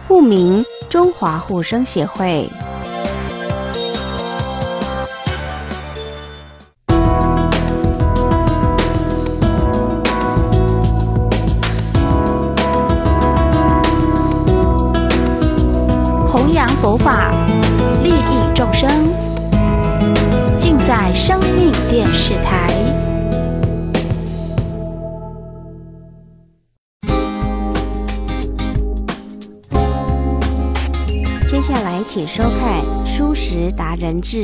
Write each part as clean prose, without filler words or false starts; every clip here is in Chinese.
户名中华护生协会。弘扬佛法，利益众生，尽在生命电视台。接下来请收看《蔬食达人志》。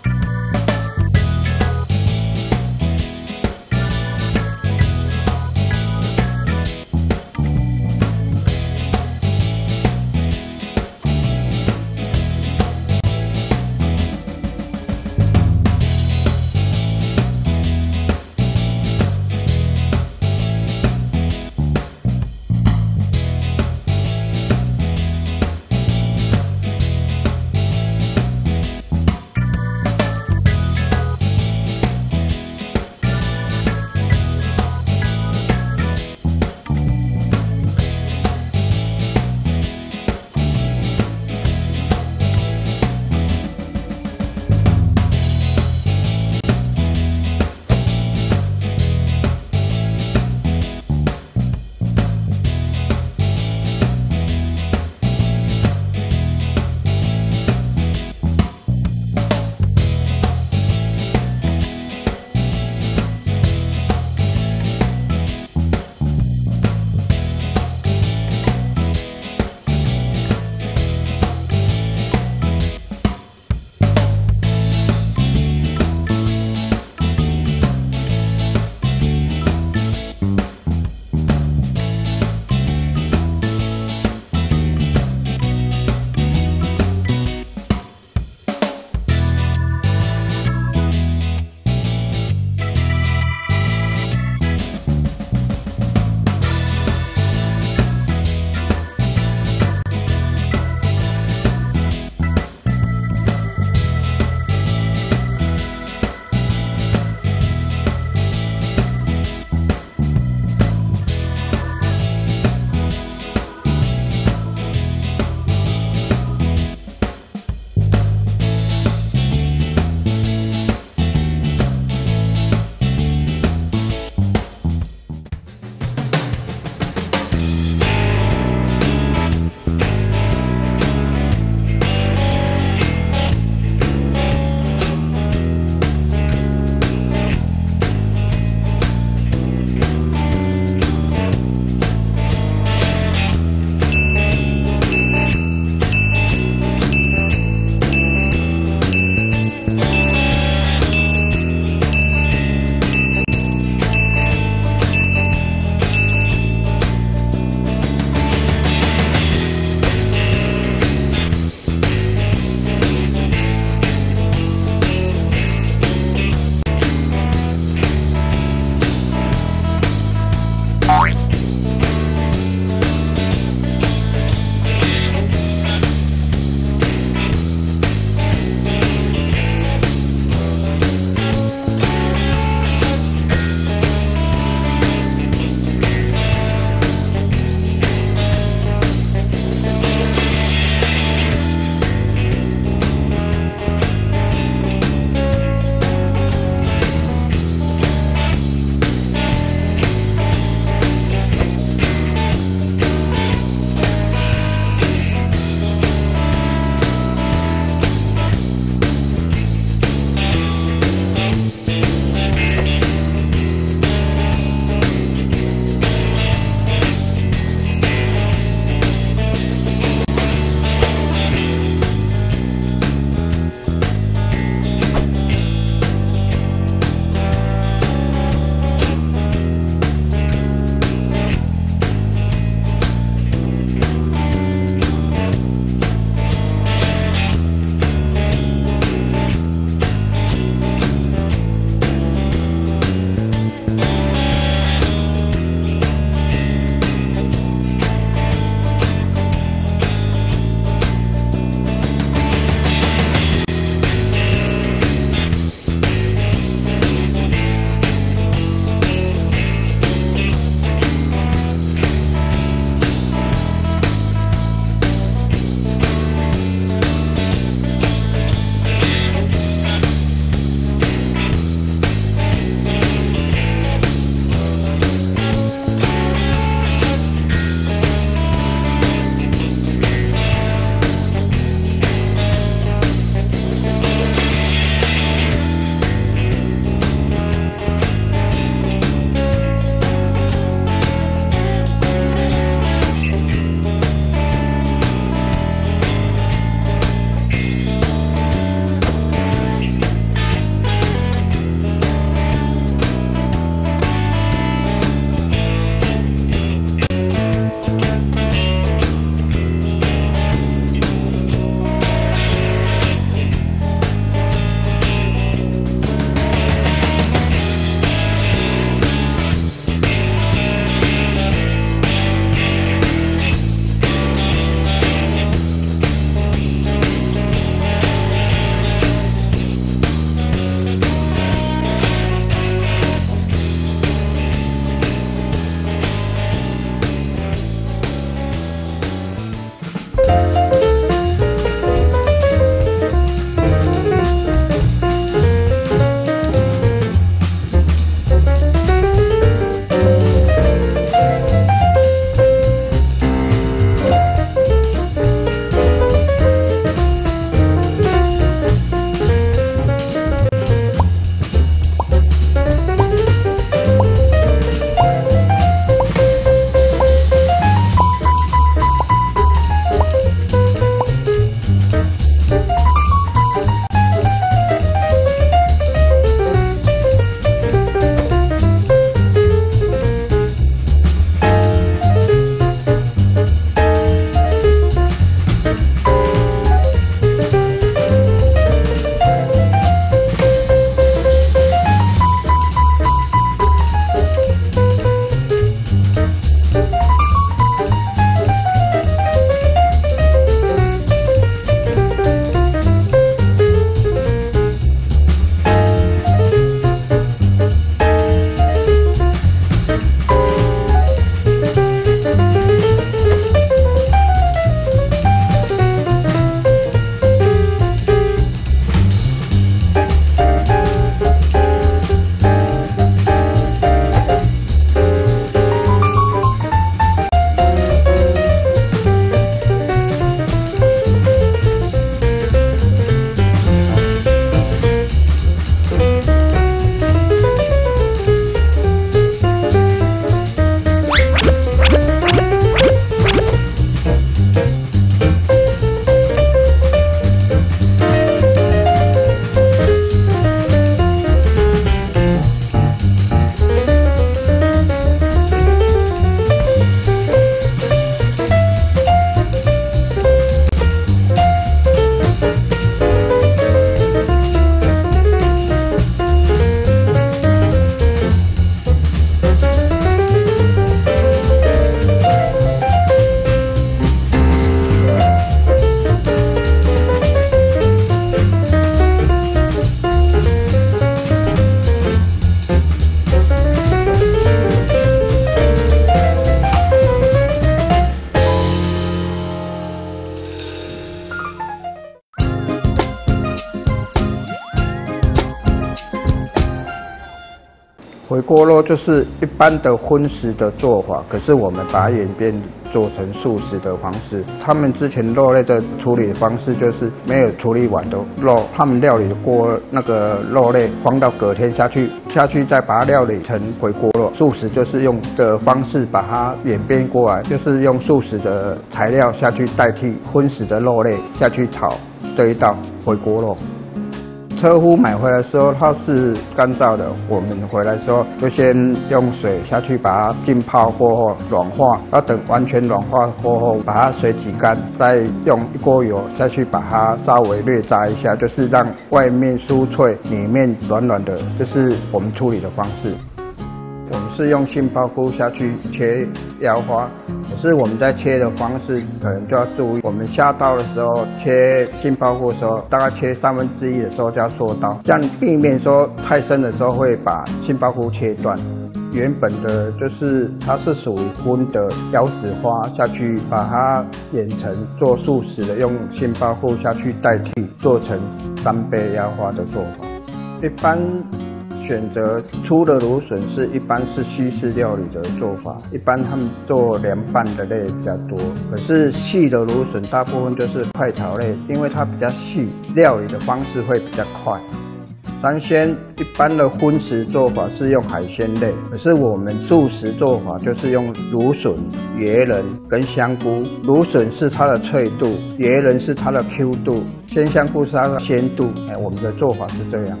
回锅肉就是一般的荤食的做法，可是我们把它演变做成素食的方式。他们之前肉类的处理方式就是没有处理完的肉，他们料理过那个肉类放到隔天下去再把它料理成回锅肉。素食就是用的方式把它演变过来，就是用素食的材料下去代替荤食的肉类下去炒这一道回锅肉。车夫买回来的时候，它是干燥的。我们回来的时候，就先用水下去把它浸泡过后软化，要等完全软化过后，把它水挤干，再用一锅油下去把它稍微略炸一下，就是让外面酥脆，里面软软的，这是我们处理的方式。我们是用杏鲍菇下去切腰花，可是我们在切的方式可能就要注意，我们下刀的时候切杏鲍菇的时候，大概切1/3的时候就要缩刀，这样避免说太深的时候会把杏鲍菇切断。原本的就是它是属于荤的腰子花下去把它演成做素食的，用杏鲍菇下去代替，做成3倍腰花的做法。一般选择粗的芦笋一般是西式料理的做法，一般他们做凉拌的类比较多。可是细的芦笋大部分就是快炒类，因为它比较细，料理的方式会比较快。三鲜一般的荤食做法是用海鲜类，可是我们素食做法就是用芦笋、椰仁跟香菇。芦笋是它的脆度，椰仁是它的 Q 度，鲜香菇是它的鲜度。我们的做法是这样。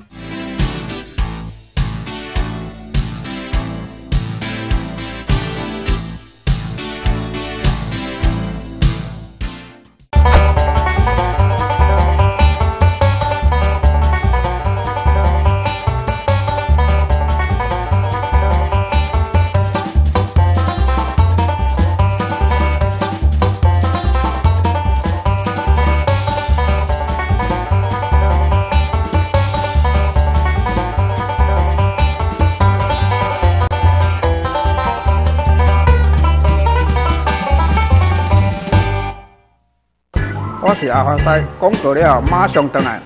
我是阿华西，讲过了马上回来。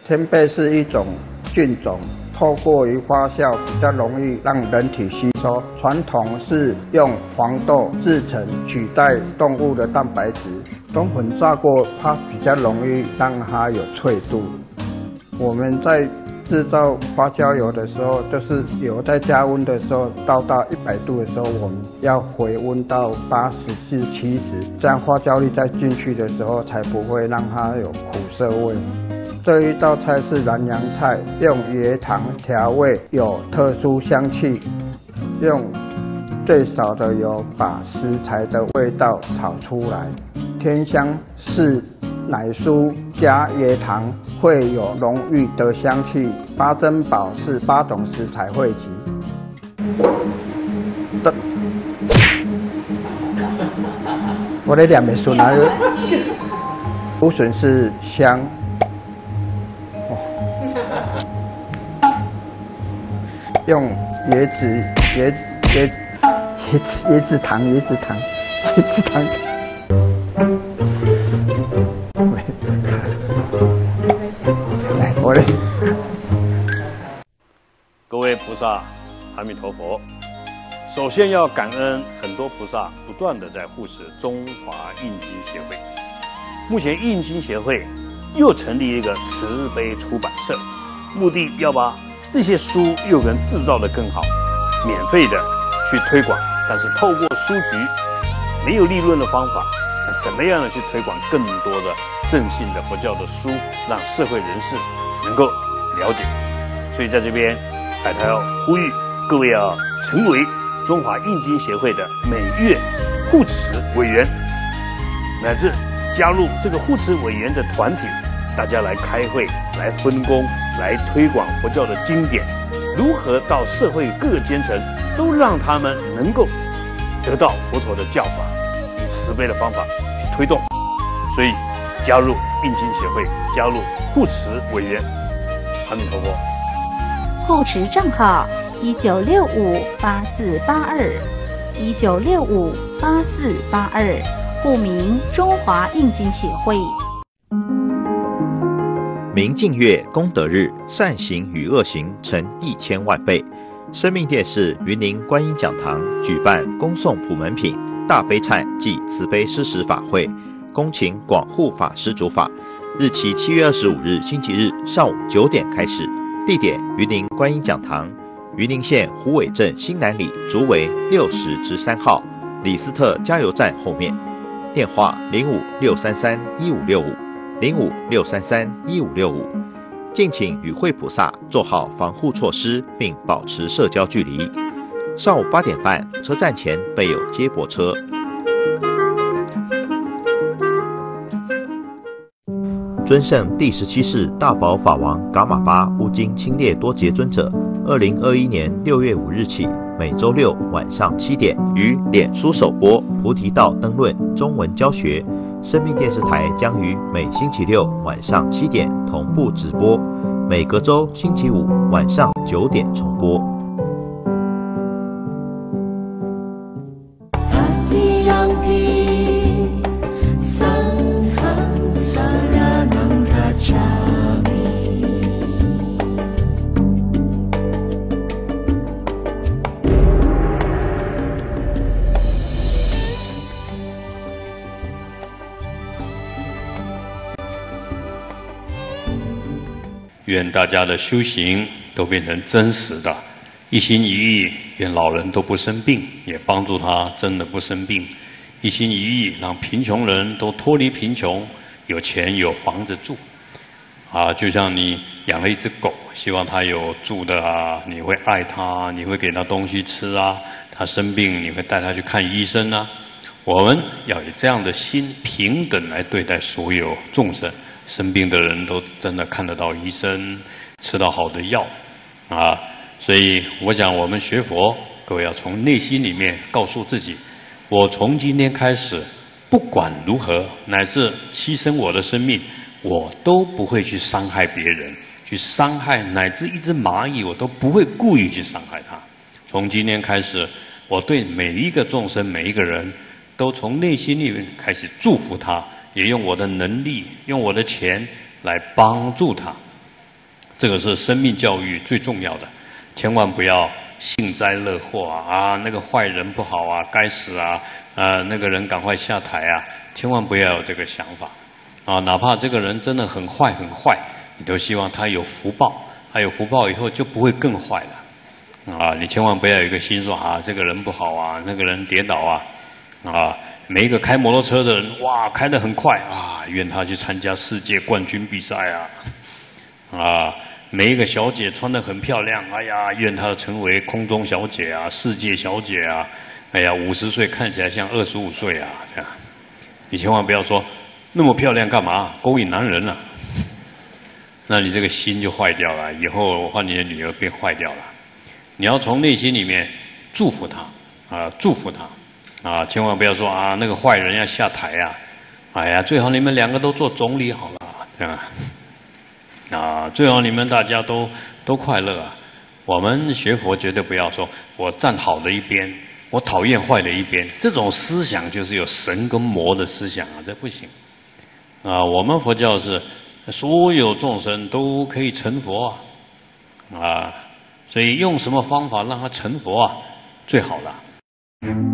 天贝是一种菌种，透过于发酵比较容易让人体吸收。传统是用黄豆制成取代动物的蛋白质，冬粉炸过它比较容易让它有脆度。我们在制造花椒油的时候，就是油在加温的时候到达100度的时候，我们要回温到80至70，这样花椒粒再进去的时候才不会让它有苦涩味。这一道菜是南洋菜，用椰糖调味，有特殊香气，用最少的油把食材的味道炒出来。甜香是奶酥加椰糖会有浓郁的香气，八珍宝是8种食材汇集。我的两枚笋啊，芦笋是香。用椰子糖。我的。 各位菩萨，阿弥陀佛。首先要感恩很多菩萨不断的在护持中华印经协会。目前印经协会又成立一个慈悲出版社，目的要把这些书又能制造得更好，免费的去推广，但是透过书局没有利润的方法，怎么样的去推广更多的正信的佛教的书，让社会人士能够了解。所以在这边海涛要呼吁各位要成为中华印经协会的每月护持委员，乃至加入这个护持委员的团体，大家来开会，来分工，来推广佛教的经典，如何到社会各个阶层都让他们能够得到佛陀的教法，以慈悲的方法去推动。所以加入印经协会，加入护持委员。阿弥陀佛。 护持账号19658482，19658482，户名中华印经协会。 明净月功德日，善行与恶行成1000万倍。生命电视云林观音讲堂举办恭送普门品大悲忏暨慈悲施食法会，恭请广护法师主法，日期7月25日星期日上午9点开始，地点云林观音讲堂，云林县虎尾镇新南里竹围60-3号李斯特加油站后面，电话05-633-1565，05-633-1565。敬请与会菩萨做好防护措施，并保持社交距离。上午8点半，车站前备有接驳车。尊圣第17世大宝法王噶玛巴乌金清烈多杰尊者，2021年6月5日起，每周六晚上7点于脸书首播菩提道灯论中文教学。生命电视台将于每星期六晚上7点同步直播，每隔周星期五晚上9点重播。 愿大家的修行都变成真实的，一心一意，愿老人都不生病，也帮助他真的不生病；一心一意，让贫穷人都脱离贫穷，有钱有房子住。就像你养了一只狗，希望它有住的啊，你会爱它，你会给它东西吃啊，它生病你会带它去看医生啊。我们要以这样的心，平等来对待所有众生。生病的人都真的看得到医生，吃到好的药所以我想我们学佛，各位要从内心里面告诉自己，我从今天开始，不管如何，乃至牺牲我的生命，我都不会去伤害别人，去伤害乃至一只蚂蚁，我都不会故意去伤害它。从今天开始，我对每一个众生，每一个人都从内心里面开始祝福他，也用我的能力，用我的钱来帮助他。 这个是生命教育最重要的，千万不要幸灾乐祸啊！那个坏人不好啊，该死啊！那个人赶快下台啊！千万不要有这个想法啊！哪怕这个人真的很坏很坏，你都希望他有福报，他有福报以后就不会更坏了啊！你千万不要有一个心说啊，这个人不好啊，那个人跌倒啊！每一个开摩托车的人，哇，开得很快啊，愿他去参加世界冠军比赛啊！每一个小姐穿得很漂亮，哎呀，愿她成为空中小姐啊，世界小姐啊！哎呀，50岁看起来像25岁啊，这样。你千万不要说那么漂亮干嘛？勾引男人了，那你这个心就坏掉了，以后换你的女儿变坏掉了。你要从内心里面祝福她啊，祝福她啊，千万不要说啊，那个坏人要下台啊！哎呀，最好你们2个都做总理好了，对吧？啊，最好你们大家都快乐啊！我们学佛绝对不要说我站好的一边，我讨厌坏的一边，这种思想就是有神跟魔的思想啊，这不行啊！我们佛教是所有众生都可以成佛啊，所以用什么方法让他成佛啊，最好了。